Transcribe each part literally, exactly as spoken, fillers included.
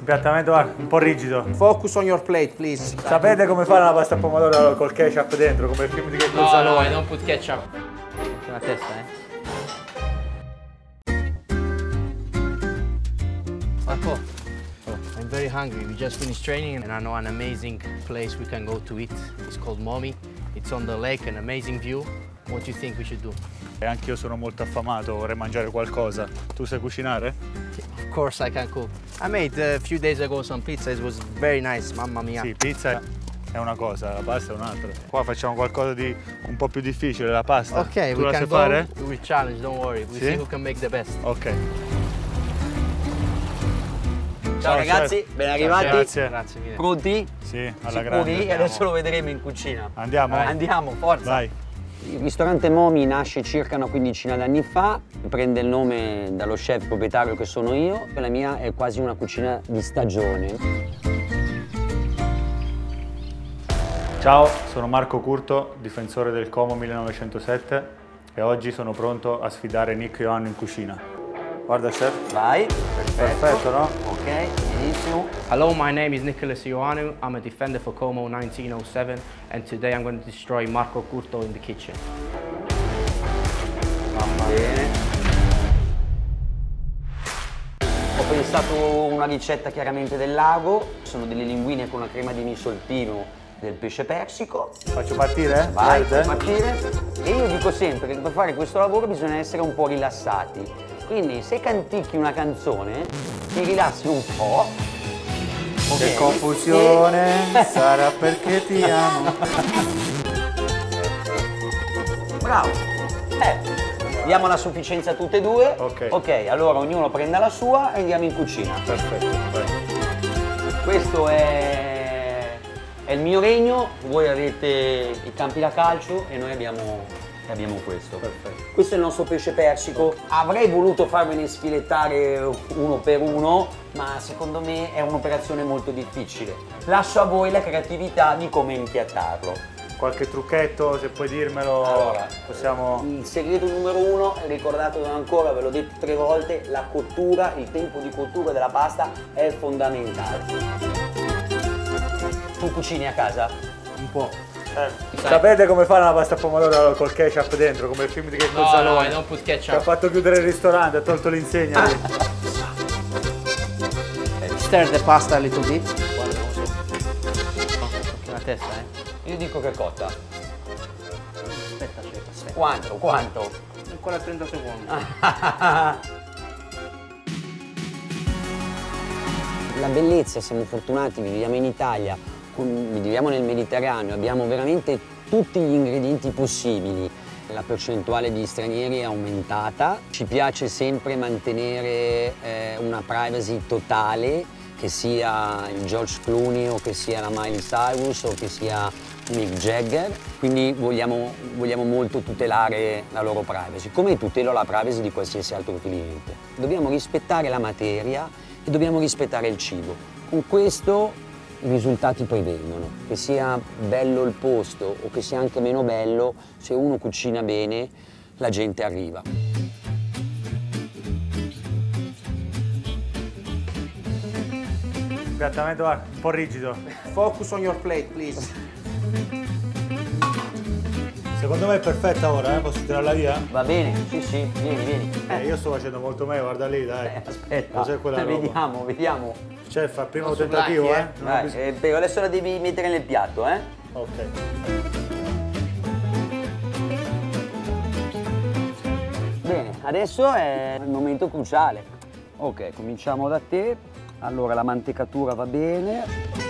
Impiattamento un po' rigido. Focus on your plate, please. Sapete come fare la pasta a pomodoro col ketchup dentro, come il film di Checco No, Zalone? no, don't put ketchup. La testa, eh. Marco, oh, I'm very hungry. We just finished training and I know an amazing place we can go to eat. It's called Momi. It's on the lake, an amazing view. What do you think we should do? E anch'io sono molto affamato, vorrei mangiare qualcosa. Tu sai cucinare? Of course I can cook. I made uh, a few days ago some pizza. It was very nice, mamma mia. Sì, pizza è una cosa, la pasta è un'altra. Qua facciamo qualcosa di un po' più difficile, la pasta. Ok, tu we la can sai go. fare? We will challenge, don't worry. We Sì? see who can make the best. Ok. Ciao, Ciao, ragazzi, chef. ben Ciao, arrivati. grazie. Grazie mille. Pronti? Sì, alla Sicuri? grande. E adesso lo vedremo in cucina. Andiamo? Vai. Andiamo, forza. Vai. Il ristorante Momi nasce circa una quindicina d'anni fa, prende il nome dallo chef proprietario che sono io. La mia è quasi una cucina di stagione. Ciao, sono Marco Curto, difensore del Como millenovecentosette e oggi sono pronto a sfidare Nick Ioannou in cucina. Guarda chef. Vai, perfetto. Perfetto, no? Ok, benissimo. Hello, my name is Nicholas Ioannou. I'm a defender for Como nineteen oh seven, and today I'm going to destroy Marco Curto in the kitchen. Bene. Ho pensato una ricetta chiaramente del lago, sono delle linguine con la crema di misolpino del pesce persico. Faccio partire? Vai, Verde? puoi partire. E io dico sempre che per fare questo lavoro bisogna essere un po' rilassati. Quindi se canticchi una canzone, ti rilassi un po'. Che ok? confusione, E- sarà perché ti amo. Bravo. Eh, diamo la sufficienza a tutte e due. Ok. Ok, allora ognuno prenda la sua e andiamo in cucina. Perfetto, vai. Questo è, è il mio regno, voi avete i campi da calcio e noi abbiamo, abbiamo questo. Perfetto. Questo è il nostro pesce persico. Avrei voluto farvene sfilettare uno per uno, ma secondo me è un'operazione molto difficile. Lascio a voi la creatività di come impiattarlo. Qualche trucchetto, se puoi dirmelo, Allora, possiamo... Il segreto numero uno, ricordatelo ancora, ve l'ho detto tre volte, la cottura, il tempo di cottura della pasta è fondamentale. Tu cucini a casa? Un po'. Eh. Sapete come fare la pasta a pomodoro col ketchup dentro, come il film di Checco No, Zalone? no, don't put Che ha ketchup. fatto chiudere il ristorante, ha tolto l'insegna. lì. Stir the pasta a little bit. Guarda, non so. La testa, eh. Io dico che è cotta. Aspetta, chef, aspetta. Quanto? Quanto? Ancora trenta secondi. La bellezza, siamo fortunati, viviamo in Italia, viviamo nel Mediterraneo, abbiamo veramente tutti gli ingredienti possibili. La percentuale di stranieri è aumentata, ci piace sempre mantenere eh, una privacy totale, che sia il George Clooney o che sia la Miley Cyrus o che sia Mick Jagger, quindi vogliamo, vogliamo molto tutelare la loro privacy, come tutelo la privacy di qualsiasi altro cliente. Dobbiamo rispettare la materia e dobbiamo rispettare il cibo. Con questo i risultati poi vengono, che sia bello il posto o che sia anche meno bello, se uno cucina bene la gente arriva. Impiattamento un po' rigido. Focus on your plate, please. Secondo me è perfetta ora, eh? Posso tirarla via? Va bene? Sì, sì, vieni, vieni. Eh, io sto facendo molto meglio, guarda lì, dai. Eh, aspetta, Cos'è quella roba? vediamo, vediamo. Chef, al primo Non tentativo, sull'acqui, eh? eh? Non ho Vai, bis- eh, però adesso la devi mettere nel piatto, eh? Ok. Bene, adesso è il momento cruciale. Ok, cominciamo da te. Allora, la mantecatura va bene.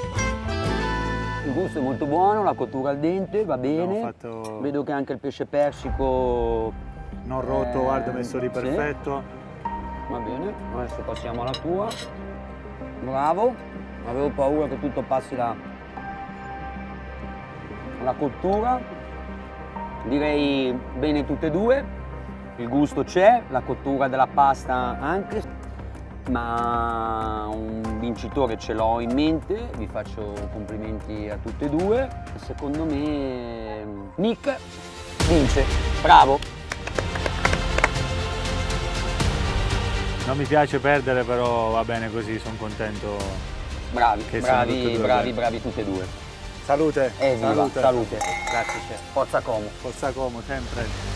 Il gusto è molto buono, la cottura al dente va bene. Abbiamo fatto- Vedo che anche il pesce persico... Non rotto, eh, guarda, messo lì sì. perfetto. Va bene, adesso passiamo alla tua. Bravo. Avevo paura che tutto passi la, la cottura. Direi bene tutte e due. Il gusto c'è, la cottura della pasta anche, ma un vincitore ce l'ho in mente, vi faccio complimenti a tutte e due. Secondo me Nick vince, bravo! Non mi piace perdere, però va bene così, sono contento. Bravi, Che sono tutti e bravi, due bravi, bene. bravi tutti e due. Salute! Evviva, Salute! salute. Grazie chef. Forza Como. Forza Como, sempre!